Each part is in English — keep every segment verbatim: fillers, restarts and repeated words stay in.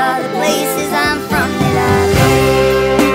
are the places I'm from that I go.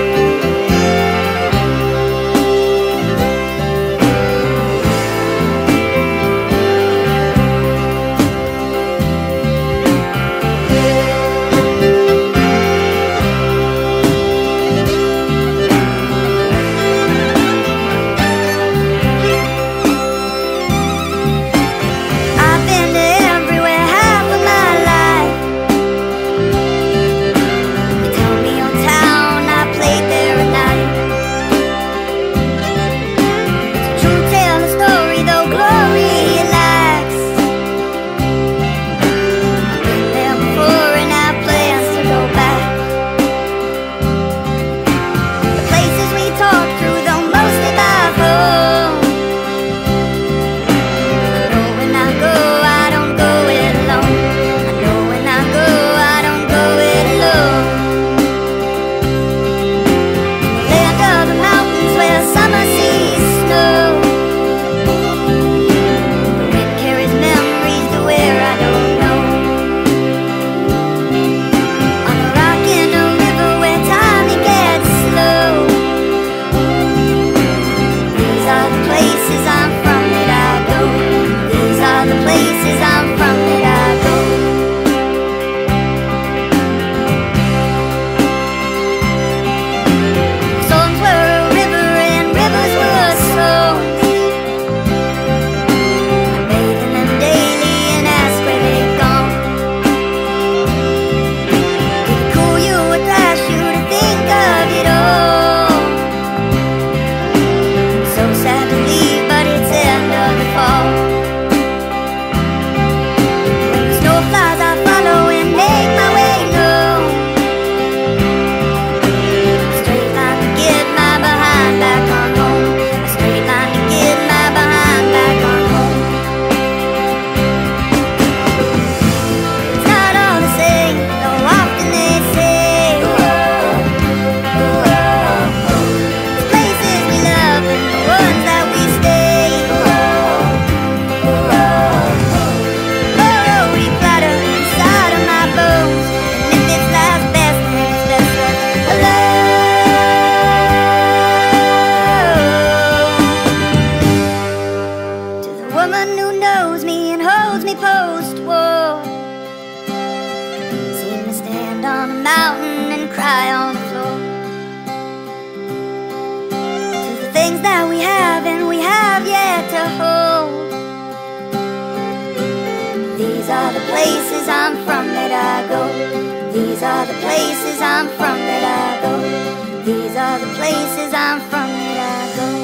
Woman who knows me and holds me post-war, seen me stand on a mountain and cry on the floor. To the things that we have and we have yet to hold. These are the places I'm from that I go. These are the places I'm from that I go. These are the places I'm from that I go.